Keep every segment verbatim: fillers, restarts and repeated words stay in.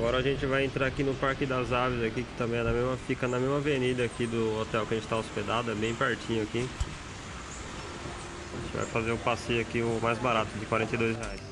Agora a gente vai entrar aqui no Parque das Aves aqui, que também é na mesma, fica na mesma avenida aqui do hotel que a gente está hospedado, é bem pertinho aqui. A gente vai fazer o passeio aqui, o mais barato, de quarenta e dois reais.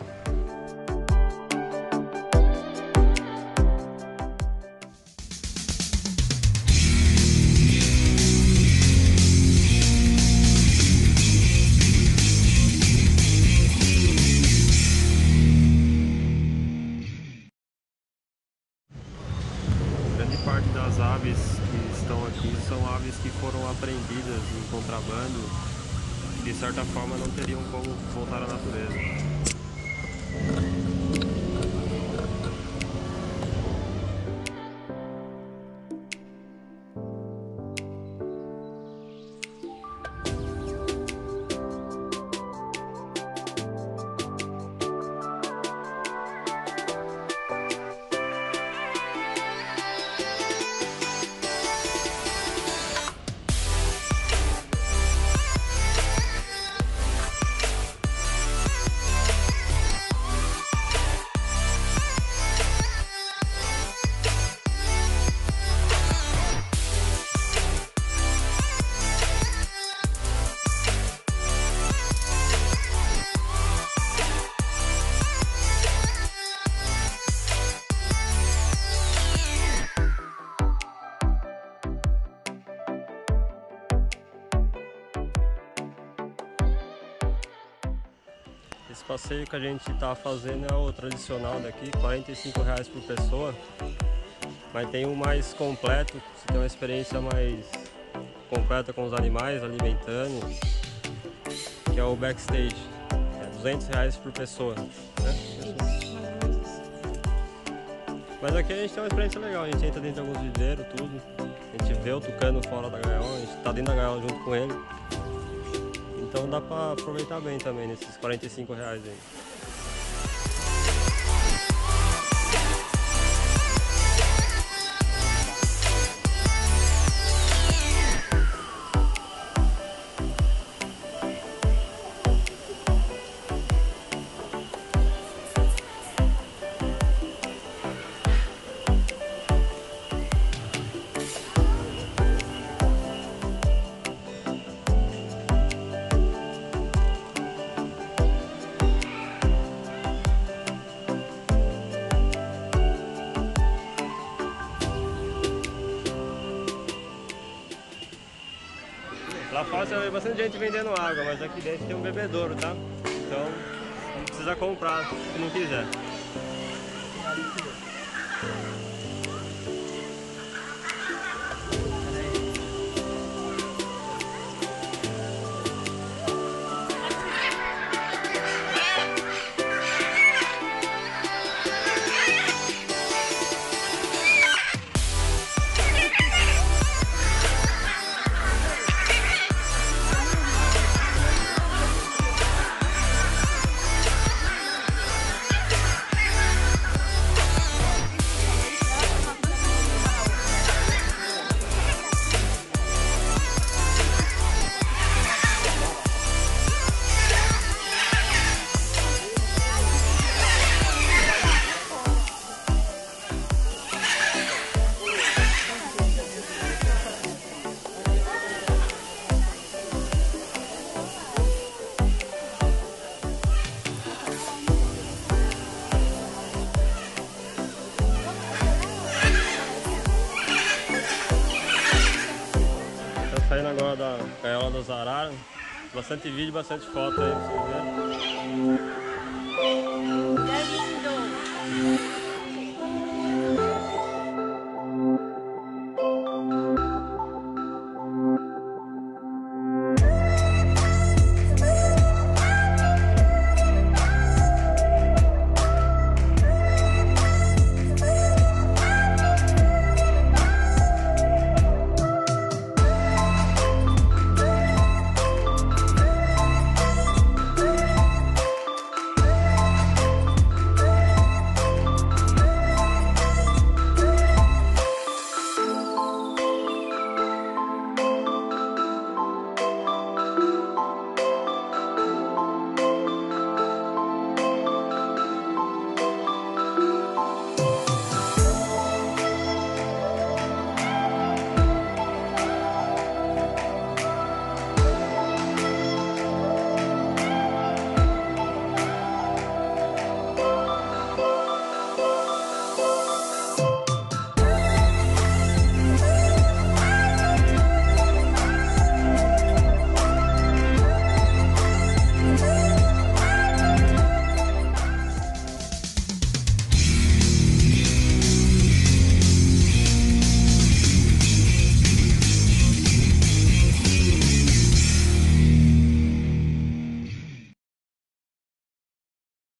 Grande parte das aves que estão aqui são aves que foram apreendidas em contrabando, de certa forma não teriam como voltar à natureza. Esse passeio que a gente está fazendo é o tradicional daqui, quarenta e cinco reais por pessoa. Mas tem um mais completo, você tem uma experiência mais completa com os animais, alimentando, que é o backstage, é duzentos reais por pessoa, né? Mas aqui a gente tem uma experiência legal, a gente entra dentro de alguns viveiros, tudo. A gente vê o tucano fora da gaiola, a gente está dentro da gaiola junto com ele. Então dá pra aproveitar bem também nesses quarenta e cinco reais aí. Lá fora você vê bastante gente vendendo água, mas aqui dentro tem um bebedouro, tá? Então não precisa comprar se não quiser. Saindo agora da gaiola das araras, bastante vídeo, bastante foto aí pra vocês verem.